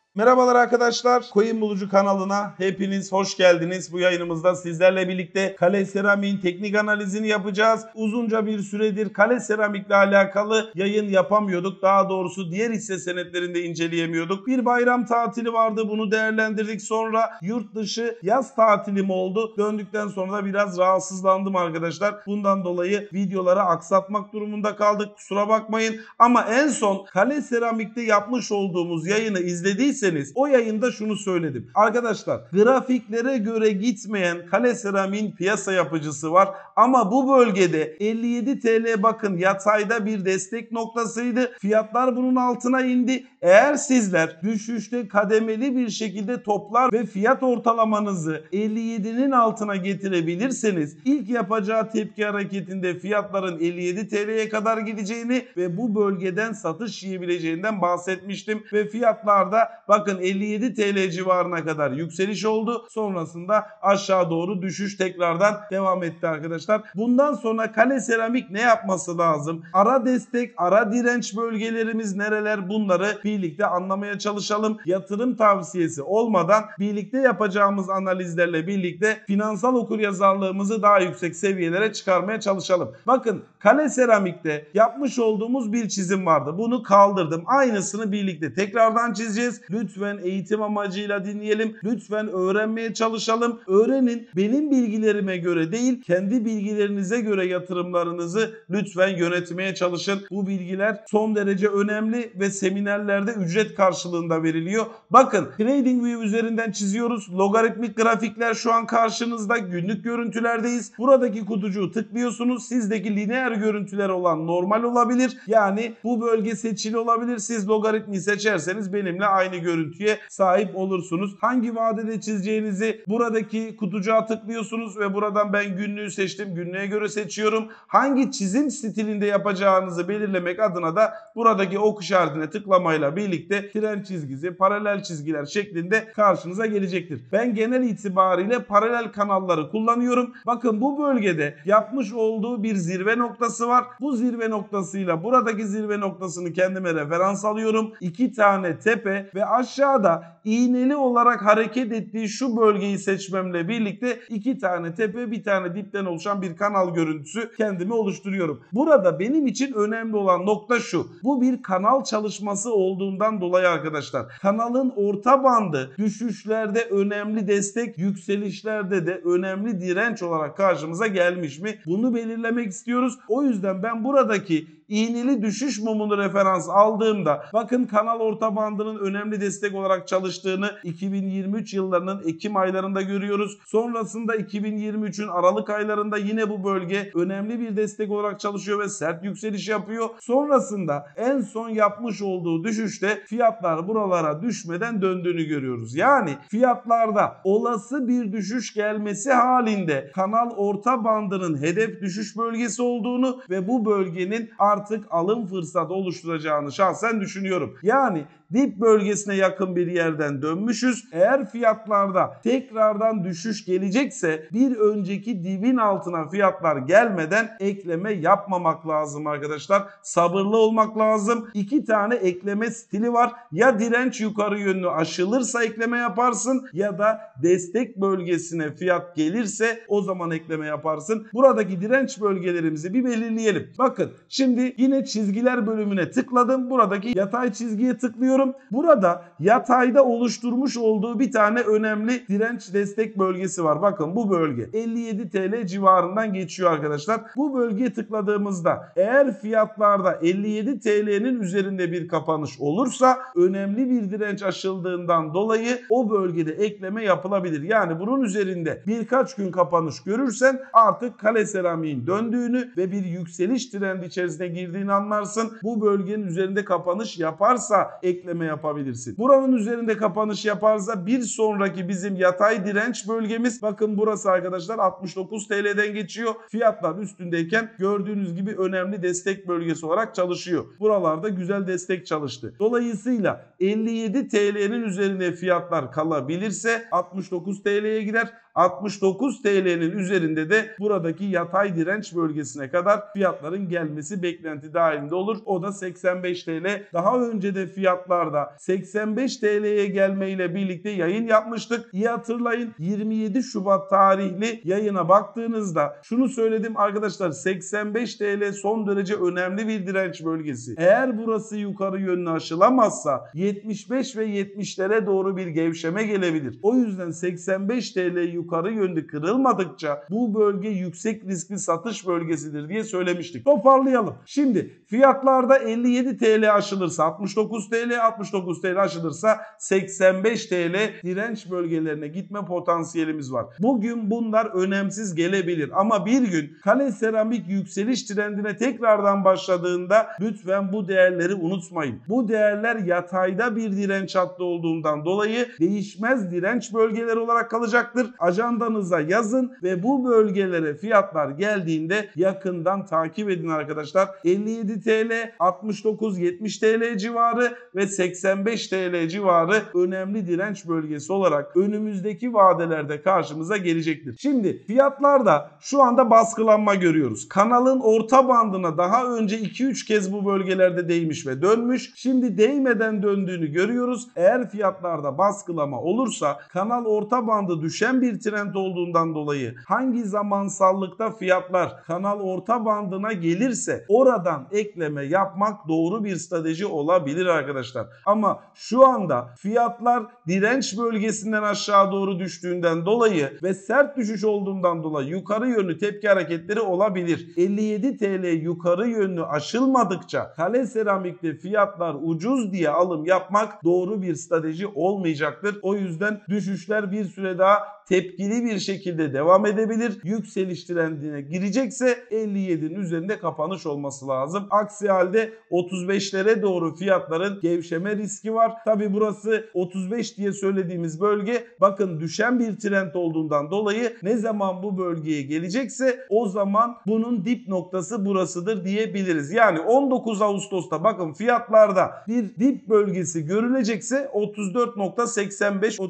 Merhabalar arkadaşlar. Coin Bulucu kanalına hepiniz hoş geldiniz. Bu yayınımızda sizlerle birlikte Kale Seramik'in teknik analizini yapacağız. Uzunca bir süredir Kale Seramik'le alakalı yayın yapamıyorduk. Daha doğrusu diğer hisse senetlerini de inceleyemiyorduk. Bir bayram tatili vardı. Bunu değerlendirdik. Sonra yurt dışı yaz tatilim oldu. Döndükten sonra da biraz rahatsızlandım arkadaşlar. Bundan dolayı videoları aksatmak durumunda kaldık. Kusura bakmayın. Ama en son Kale Seramik'te yapmış olduğumuz yayını izlediyseniz o yayında şunu söyledim. Arkadaşlar, grafiklere göre gitmeyen Kale Seramik'in piyasa yapıcısı var ama bu bölgede 57 TL bakın yatayda bir destek noktasıydı. Fiyatlar bunun altına indi. Eğer sizler düşüşte kademeli bir şekilde toplar ve fiyat ortalamanızı 57'nin altına getirebilirseniz ilk yapacağı tepki hareketinde fiyatların 57 TL'ye kadar gideceğini ve bu bölgeden satış yiyebileceğinden bahsetmiştim ve fiyatlarda bakın 57 TL civarına kadar yükseliş oldu. Sonrasında aşağı doğru düşüş tekrardan devam etti arkadaşlar. Bundan sonra Kale Seramik ne yapması lazım? Ara destek, ara direnç bölgelerimiz nereler? Bunları birlikte anlamaya çalışalım. Yatırım tavsiyesi olmadan birlikte yapacağımız analizlerle birlikte finansal okuryazarlığımızı daha yüksek seviyelere çıkarmaya çalışalım. Bakın Kale Seramik'te yapmış olduğumuz bir çizim vardı. Bunu kaldırdım. Aynısını birlikte tekrardan çizeceğiz. Lütfen eğitim amacıyla dinleyelim. Lütfen öğrenmeye çalışalım. Öğrenin. Benim bilgilerime göre değil, kendi bilgilerinize göre yatırımlarınızı lütfen yönetmeye çalışın. Bu bilgiler son derece önemli ve seminerlerde ücret karşılığında veriliyor. Bakın TradingView üzerinden çiziyoruz. Logaritmik grafikler şu an karşınızda. Günlük görüntülerdeyiz. Buradaki kutucuğu tıklıyorsunuz. Sizdeki lineer görüntüler olan normal olabilir. Yani bu bölge seçili olabilir. Siz logaritmi seçerseniz benimle aynı görüntüye sahip olursunuz. Hangi vadede çizeceğinizi buradaki kutucuğa tıklıyorsunuz ve buradan ben günlüğü seçtim. Günlüğe göre seçiyorum. Hangi çizim stilinde yapacağınızı belirlemek adına da buradaki ok işaretine tıklamayla birlikte tren çizgisi, paralel çizgiler şeklinde karşınıza gelecektir. Ben genel itibariyle paralel kanalları kullanıyorum. Bakın bu bölgede yapmış olduğu bir zirve noktası var. Bu zirve noktasıyla buradaki zirve noktasını kendime referans alıyorum. 2 tane tepe ve aşağıda iğneli olarak hareket ettiği şu bölgeyi seçmemle birlikte 2 tane tepe, bir tane dipten oluşan bir kanal görüntüsü kendime oluşturuyorum. Burada benim için önemli olan nokta şu. Bu bir kanal çalışması olduğundan dolayı arkadaşlar, kanalın orta bandı düşüşlerde önemli destek, yükselişlerde de önemli direnç olarak karşımıza gelmiş mi? Bunu belirlemek istiyoruz. O yüzden ben buradaki iğneli düşüş mumunu referans aldığımda bakın kanal orta bandının önemli destek olarak çalıştığını 2023 yıllarının Ekim aylarında görüyoruz. Sonrasında 2023'ün Aralık aylarında yine bu bölge önemli bir destek olarak çalışıyor ve sert yükseliş yapıyor. Sonrasında en son yapmış olduğu düşüşte fiyatlar buralara düşmeden döndüğünü görüyoruz. Yani fiyatlarda olası bir düşüş gelmesi halinde kanal orta bandının hedef düşüş bölgesi olduğunu ve bu bölgenin artık alım fırsatı oluşturacağını şahsen düşünüyorum. Yani dip bölgesine yakın bir yerden dönmüşüz. Eğer fiyatlarda tekrardan düşüş gelecekse bir önceki dibin altına fiyatlar gelmeden ekleme yapmamak lazım arkadaşlar. Sabırlı olmak lazım. 2 tane ekleme stili var. Ya direnç yukarı yönlü aşılırsa ekleme yaparsın ya da destek bölgesine fiyat gelirse o zaman ekleme yaparsın. Buradaki direnç bölgelerimizi bir belirleyelim. Bakın şimdi yine çizgiler bölümüne tıkladım. Buradaki yatay çizgiye tıklıyorum. Burada yatayda oluşturmuş olduğu bir tane önemli direnç destek bölgesi var. Bakın bu bölge 57 TL civarından geçiyor arkadaşlar. Bu bölgeye tıkladığımızda eğer fiyatlarda 57 TL'nin üzerinde bir kapanış olursa önemli bir direnç aşıldığından dolayı o bölgede ekleme yapılabilir. Yani bunun üzerinde birkaç gün kapanış görürsen artık Kale Seramik'in döndüğünü ve bir yükseliş trendi içerisine girdiğini anlarsın. Bu bölgenin üzerinde kapanış yaparsa ekleme yapabilirsin. Buranın üzerinde kapanış yaparsa bir sonraki bizim yatay direnç bölgemiz bakın burası arkadaşlar 69 TL'den geçiyor. Fiyatlar üstündeyken gördüğünüz gibi önemli destek bölgesi olarak çalışıyor. Buralarda güzel destek çalıştı. Dolayısıyla 57 TL'nin üzerinde fiyatlar kalabilirse 69 TL'ye gider. 69 TL'nin üzerinde de buradaki yatay direnç bölgesine kadar fiyatların gelmesi beklenti dahilinde olur. O da 85 TL. Daha önce de fiyatlar fiyatlarda 85 TL'ye gelmeyle birlikte yayın yapmıştık. İyi hatırlayın, 27 Şubat tarihli yayına baktığınızda şunu söyledim arkadaşlar, 85 TL son derece önemli bir direnç bölgesi. Eğer burası yukarı yönlü aşılamazsa 75 ve 70'lere doğru bir gevşeme gelebilir. O yüzden 85 TL yukarı yönlü kırılmadıkça bu bölge yüksek riskli satış bölgesidir diye söylemiştik. Toparlayalım. Şimdi fiyatlarda 57 TL aşılırsa 69 TL, 69 TL aşılırsa 85 TL direnç bölgelerine gitme potansiyelimiz var. Bugün bunlar önemsiz gelebilir ama bir gün Kale Seramik yükseliş trendine tekrardan başladığında lütfen bu değerleri unutmayın. Bu değerler yatayda bir direnç hattı olduğundan dolayı değişmez direnç bölgeleri olarak kalacaktır. Ajandanıza yazın ve bu bölgelere fiyatlar geldiğinde yakından takip edin arkadaşlar. 57 TL, 69-70 TL civarı ve 85 TL civarı önemli direnç bölgesi olarak önümüzdeki vadelerde karşımıza gelecektir. Şimdi fiyatlarda şu anda baskılanma görüyoruz. Kanalın orta bandına daha önce 2-3 kez bu bölgelerde değmiş ve dönmüş. Şimdi değmeden döndüğünü görüyoruz. Eğer fiyatlarda baskılama olursa kanal orta bandı düşen bir trend olduğundan dolayı hangi zamansallıkta fiyatlar kanal orta bandına gelirse oradan ekleme yapmak doğru bir strateji olabilir arkadaşlar. Ama şu anda fiyatlar direnç bölgesinden aşağı doğru düştüğünden dolayı ve sert düşüş olduğundan dolayı yukarı yönlü tepki hareketleri olabilir. 57 TL yukarı yönlü aşılmadıkça Kale Seramik'te fiyatlar ucuz diye alım yapmak doğru bir strateji olmayacaktır. O yüzden düşüşler bir süre daha tepkili bir şekilde devam edebilir. Yükseliş trendine girecekse 57'nin üzerinde kapanış olması lazım. Aksi halde 35'lere doğru fiyatların gevşeme riski var. Tabi burası 35 diye söylediğimiz bölge bakın düşen bir trend olduğundan dolayı ne zaman bu bölgeye gelecekse o zaman bunun dip noktası burasıdır diyebiliriz. Yani 19 Ağustos'ta bakın fiyatlarda bir dip bölgesi görülecekse 34.85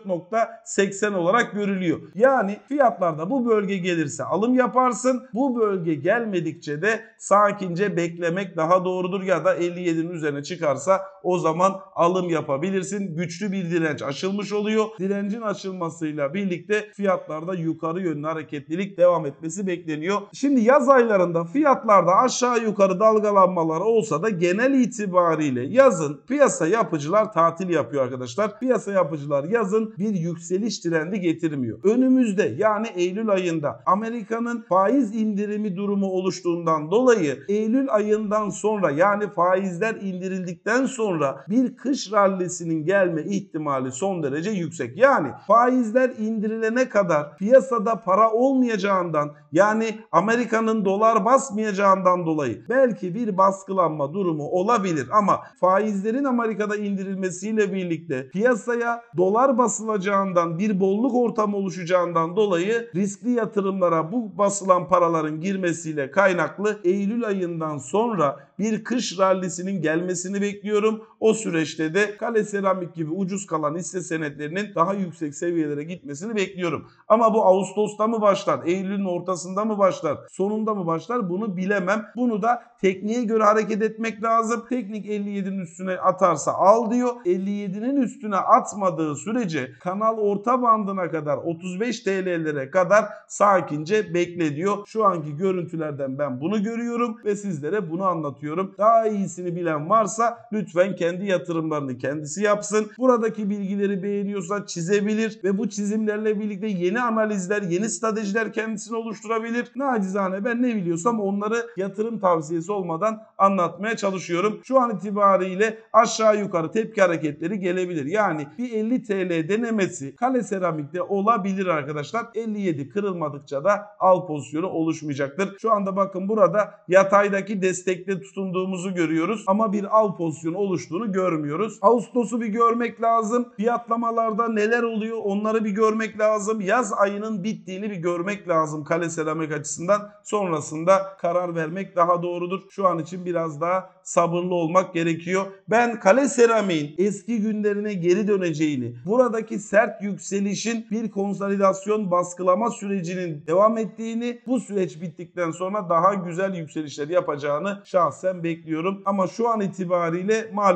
34.80 olarak görülüyor. Yani fiyatlarda bu bölge gelirse alım yaparsın. Bu bölge gelmedikçe de sakince beklemek daha doğrudur ya da 57'nin üzerine çıkarsa o zaman alım yapabilirsin. Güçlü bir direnç aşılmış oluyor. Direncin aşılmasıyla birlikte fiyatlarda yukarı yönlü hareketlilik devam etmesi bekleniyor. Şimdi yaz aylarında fiyatlarda aşağı yukarı dalgalanmalar olsa da genel itibariyle yazın piyasa yapıcılar tatil yapıyor arkadaşlar. Piyasa yapıcılar yazın bir yükseliş trendi getirmiyor. Önümüzde yani Eylül ayında Amerika'nın faiz indirimi durumu oluştuğundan dolayı Eylül ayından sonra yani faizler indirildikten sonra bir kış rallisinin gelme ihtimali son derece yüksek. Yani faizler indirilene kadar piyasada para olmayacağından yani Amerika'nın dolar basmayacağından dolayı belki bir baskılanma durumu olabilir ama faizlerin Amerika'da indirilmesiyle birlikte piyasaya dolar basılacağından bir bolluk ortamı oluşacağından dolayı riskli yatırımlara bu basılan paraların girmesiyle kaynaklı Eylül ayından sonra bir kış rallisinin gelmesini bekliyorum. O süreçte de Kale Seramik gibi ucuz kalan hisse senetlerinin daha yüksek seviyelere gitmesini bekliyorum. Ama bu Ağustos'ta mı başlar, Eylül'ün ortasında mı başlar, sonunda mı başlar bunu bilemem. Bunu da tekniğe göre hareket etmek lazım. Teknik 57'nin üstüne atarsa al diyor. 57'nin üstüne atmadığı sürece kanal orta bandına kadar 35 TL'lere kadar sakince bekle diyor. Şu anki görüntülerden ben bunu görüyorum ve sizlere bunu anlatıyorum. Daha iyisini bilen varsa lütfen kendi yatırımlarını kendisi yapsın. Buradaki bilgileri beğeniyorsa çizebilir ve bu çizimlerle birlikte yeni analizler, yeni stratejiler kendisini oluşturabilir. Nacizane ben ne biliyorsam onları yatırım tavsiyesi olmadan anlatmaya çalışıyorum. Şu an itibariyle aşağı yukarı tepki hareketleri gelebilir. Yani bir 50 TL denemesi Kale Seramik'te olabilir arkadaşlar. 57 kırılmadıkça da al pozisyonu oluşmayacaktır. Şu anda bakın burada yataydaki destekte tutunduğumuzu görüyoruz ama bir al pozisyonu oluştuğunu görmüyoruz. Ağustos'u bir görmek lazım. Fiyatlamalarda neler oluyor onları bir görmek lazım. Yaz ayının bittiğini bir görmek lazım Kale Seramik açısından. Sonrasında karar vermek daha doğrudur. Şu an için biraz daha sabırlı olmak gerekiyor. Ben Kale Seramik'in eski günlerine geri döneceğini, buradaki sert yükselişin bir konsolidasyon baskılama sürecinin devam ettiğini, bu süreç bittikten sonra daha güzel yükselişler yapacağını şahsen bekliyorum. Ama şu an itibariyle maalesef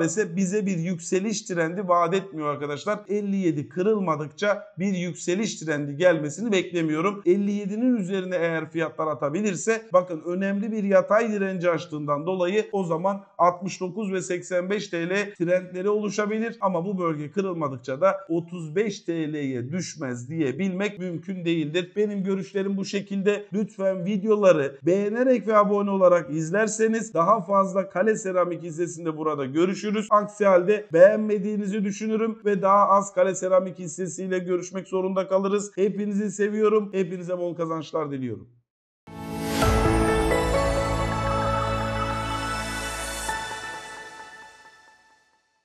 maalesef bize bir yükseliş trendi vaat etmiyor arkadaşlar. 57 kırılmadıkça bir yükseliş trendi gelmesini beklemiyorum. 57'nin üzerine eğer fiyatlar atabilirse bakın önemli bir yatay direnci açtığından dolayı o zaman 69 ve 85 TL trendleri oluşabilir ama bu bölge kırılmadıkça da 35 TL'ye düşmez diyebilmek mümkün değildir. Benim görüşlerim bu şekilde. Lütfen videoları beğenerek ve abone olarak izlerseniz daha fazla Kale Seramik hissesinde burada görüşürüz. Aksi halde beğenmediğinizi düşünürüm ve daha az Kale Seramik hissesiyle görüşmek zorunda kalırız. Hepinizi seviyorum. Hepinize bol kazançlar diliyorum.